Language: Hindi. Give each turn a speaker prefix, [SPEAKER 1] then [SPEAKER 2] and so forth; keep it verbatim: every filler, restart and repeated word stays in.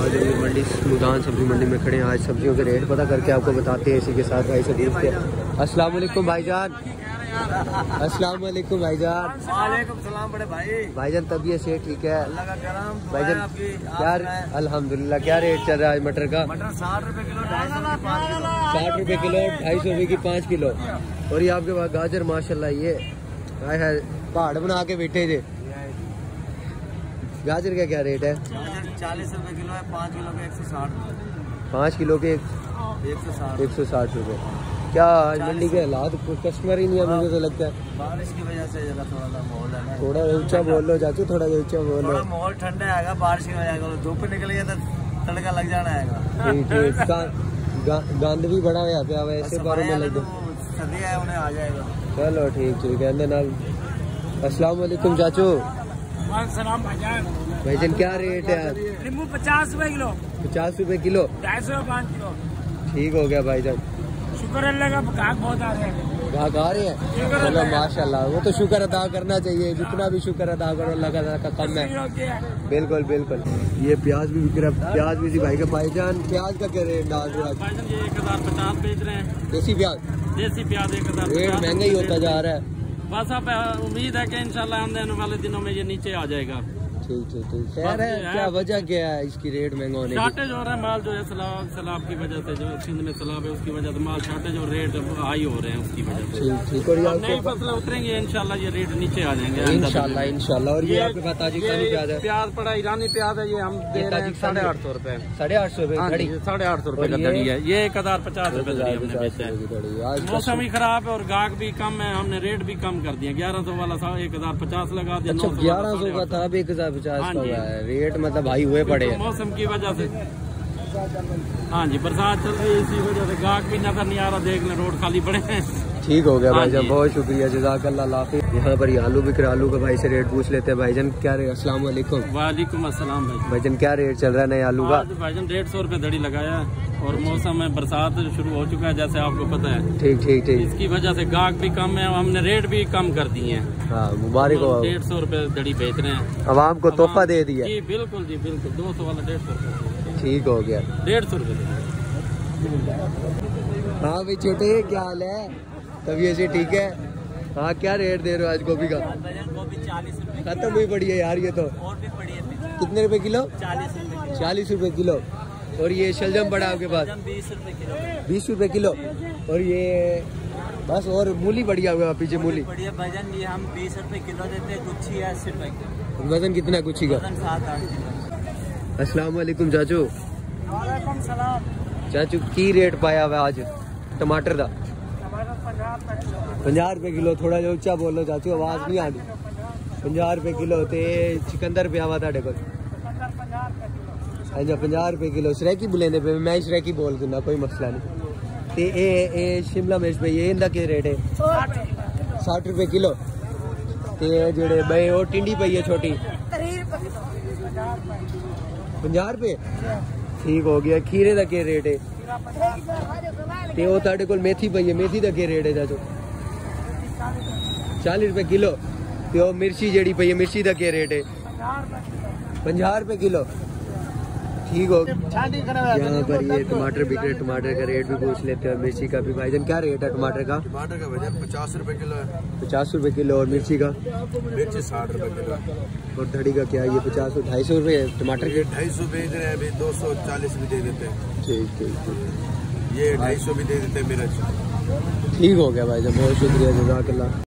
[SPEAKER 1] जमीर मंडी सुल्तान सब्जी मंडी में खड़े हैं। आज सब्जियों के रेट पता करके आपको बताते हैं। इसी के साथ भाई से पूछते हैं। अस्सलाम वालेकुम भाईजान। अस्सलाम वालेकुम भाईजान।
[SPEAKER 2] वालेकुम सलाम बड़े भाई।
[SPEAKER 1] भाईजान तबीयत से ठीक है?
[SPEAKER 2] अल्लाह का करम।
[SPEAKER 1] भाईजान क्या अल्हम्दुलिल्लाह क्या रेट चल रहा है मटर का?
[SPEAKER 2] मटर साठ रुपए किलो, ढाई सौ की पाँच किलो।
[SPEAKER 1] साठ रुपए किलो, ढाई सौ रुपए की पाँच किलो। और ये आपके पास गाजर माशाल्लाह ये है पहाड़ बना के बैठे थे। गाजर का क्या रेट है?
[SPEAKER 2] चालीस रुपए किलो है, पाँच किलो के एक सौ साठ रुपए।
[SPEAKER 1] पाँच किलो के
[SPEAKER 2] एक सौ साठ
[SPEAKER 1] एक सौ साठ रुपए। क्या आज मंडी के हालात कस्टमर ही नहीं है मुझे तो लगता है।
[SPEAKER 2] बारिश की वजह से जरा थोड़ा सा माहौल है ना।
[SPEAKER 1] थोड़ा ऊंचा बोल लो चाचू, थोड़ा ऊंचा बोल लो।
[SPEAKER 2] माहौल ठंडा आएगा, बारिश की वजह से धूप निकल गया तो तड़का लग जाना है।
[SPEAKER 1] ठीक ठीक। गंद भी बड़ा है पे आवे ऐसे बारों में लग
[SPEAKER 2] सर्दी है उन्हें आ जाएगा।
[SPEAKER 1] चलो ठीक ठीक है ना। अस्सलाम वालेकुम चाचू।
[SPEAKER 2] सलाम भाईजान।
[SPEAKER 1] भाईजान क्या रेट है आज?
[SPEAKER 2] नींबू पचास रुपए किलो।
[SPEAKER 1] पचास रुपए किलो,
[SPEAKER 2] ढाई सौ पाँच किलो।
[SPEAKER 1] ठीक हो गया भाईजान।
[SPEAKER 2] शुक्र अल्लाह का, ग्राहक बहुत आ रहे हैं।
[SPEAKER 1] ग्राहक आ रहे हैं, चलो माशाल्लाह। वो तो शुक्र अदा करना चाहिए, जितना भी शुक्र अदा करो अल्लाह का कम है। बिल्कुल बिल्कुल। ये प्याज भी बिक रहा है, प्याज भी भाई का। भाईजान प्याज का क्या रेट डाल रहे हैं?
[SPEAKER 2] ये एक हजार पचास बेच रहे हैं।
[SPEAKER 1] देसी प्याज?
[SPEAKER 2] देसी प्याज एक हजार।
[SPEAKER 1] रेट महंगा ही होता जा रहा है।
[SPEAKER 2] बस अब उम्मीद है कि इंशाल्लाह आने वाले दिनों में ये नीचे आ जाएगा।
[SPEAKER 1] ठीक ठीक ठीक। खैर है, क्या वजह क्या है इसकी रेट महंगा होने की?
[SPEAKER 2] शॉर्टेज हो रहा है माल जो है सैलाब सैलाब की वजह से, जो सिंध में सैलाब है उसकी वजह से माल शॉर्टेज और रेट हाई हो रहे हैं उसकी वजह से।
[SPEAKER 1] ठीक ठीक। और
[SPEAKER 2] नई फसलें उतरेंगे इंशाल्लाह ये रेट नीचे आ जाएंगे
[SPEAKER 1] इंशाल्लाह इंशाल्लाह। और ये आपके पास ताजिकिस्तानी प्याज है?
[SPEAKER 2] प्याज पड़ा ईरानी प्याज है, ये हम दे रहे हैं साढ़े आठ सौ रूपये।
[SPEAKER 1] साढ़े आठ सौ रूपये
[SPEAKER 2] साढ़े आठ सौ रूपये का दड़ी है। ये एक हजार पचास रूपये दड़ी हमने बेचा है। मौसम ही खराब है और गाहक भी कम है, हमने रेट भी कम कर दिया। ग्यारह सौ वाला एक हजार पचास लगा दिया।
[SPEAKER 1] अच्छा ग्यारह सौ का था, अब एक हजार पचास का हुआ है रेट। मतलब भाई हुए पड़े हैं
[SPEAKER 2] मौसम की वजह से। हाँ जी, बरसात चल रही है इसी वजह से गाहक भी नजर नहीं आ रहा। देख लें रोड खाली पड़े हैं।
[SPEAKER 1] ठीक हो गया भाईजान, बहुत शुक्रिया, जज़ाकल्लाह लाफिज़। यहाँ पर ये आलू बिक रहा, आलू का भाई से रेट पूछ लेते हैं। भाईजान क्या रेट? अस्सलाम वालेकुम।
[SPEAKER 2] वालेकुम अस्सलाम भाई।
[SPEAKER 1] भाईजान क्या रेट चल रहा है नए आलू का?
[SPEAKER 2] भाईजान डेढ़ सौ रूपये दड़ी लगाया है और मौसम में बरसात शुरू हो चुका है जैसे आपको पता है।
[SPEAKER 1] ठीक ठीक ठीक।
[SPEAKER 2] इसकी वजह से गाहक भी कम है, हमने रेट भी कम कर दिए हैं।
[SPEAKER 1] हाँ मुबारक हो।
[SPEAKER 2] डेढ़ सौ रूपये दड़ी बेच रहे हैं,
[SPEAKER 1] अवाम को तोहफा दे दिया।
[SPEAKER 2] जी बिल्कुल जी बिल्कुल। दो सौ वाला डेढ़ सौ रूपये।
[SPEAKER 1] ठीक हो गया,
[SPEAKER 2] डेढ़ सौ रूपये।
[SPEAKER 1] हाँ भाई छोटे क्या हाल है? तभी ऐसे ठीक है। हाँ क्या रेट दे रहे हो आज गोभी का?
[SPEAKER 2] गोभी चालीस रूपए।
[SPEAKER 1] खत्म हुई पड़ी है यार ये तो।
[SPEAKER 2] और भी पड़ी है।
[SPEAKER 1] कितने रुपए किलो?
[SPEAKER 2] चालीस रूपए।
[SPEAKER 1] चालीस रुपए किलो। और ये शलजम पड़ा आपके पास?
[SPEAKER 2] बीस रूपए किलो।
[SPEAKER 1] बीस रुपए किलो। और ये बस और मूली बढ़िया हुआ पीछे मूली
[SPEAKER 2] बढ़िया भाईजान। ये हम बीस रूपए किलो देते हैं, गुच्छी है अस्सी रूपए किलो।
[SPEAKER 1] वजन कितना है गुच्छी का?
[SPEAKER 2] सात आठ किलो।
[SPEAKER 1] अस्सलाम वालेकुम चाचू।
[SPEAKER 2] वालेकुम सलाम।
[SPEAKER 1] चाचू की रेट पाया हुआ आज टमाटर का? पंजाह रुपए किलो। थोड़ा जो ऊंचा बोलो चाचू, आवाज नहीं आती। पंजाह रुपए किलो ते चिकंदर पे आवा था देखो। अच्छा पंजाह रुपए किलो। शरैकी बुलेंदे पे मैं शरैकी बोल दूंगा, कोई मसला नहीं। ते ए ए शिमला मिर्च पे ये इंदा के रेट है? साठ रुपए किलो। ते जेड़े बे ओ टिंडी पई है छोटी पंजाह रुपए। ठीक हो गया। खीरे का के रेट है? ते ओ ताड़े कोल मेथी पई है, मेथी का के रेट है चाचू? चालीस रुपए किलो। ते ओ मिर्ची जेड़ी पई है, मिर्ची का के रेट है? पंजाह रुपए किलो। ठीक हो। यहाँ पर ये टमाटर बिक रहे, टमाटर का रेट भी पूछ लेते हैं और मिर्ची का भी। भाईजान क्या रेट है टमाटर का?
[SPEAKER 3] टमाटर का भाईजान पचास रुपए किलो है।
[SPEAKER 1] पचास रुपए किलो। और मिर्ची का?
[SPEAKER 3] मिर्ची साठ रुपए किलो।
[SPEAKER 1] और धड़ी का क्या? ये पचास ढाई सौ रुपये टमाटर के?
[SPEAKER 3] ढाई सौ बेच रहे हैं अभी, दो सौ चालीस भी दे देते हैं।
[SPEAKER 1] ठीक ठीक ठीक।
[SPEAKER 3] ये ढाई सौ भी दे देते हैं मिर्च।
[SPEAKER 1] ठीक हो गया भाईजान, बहुत शुक्रिया, जज़ाकल्लाह।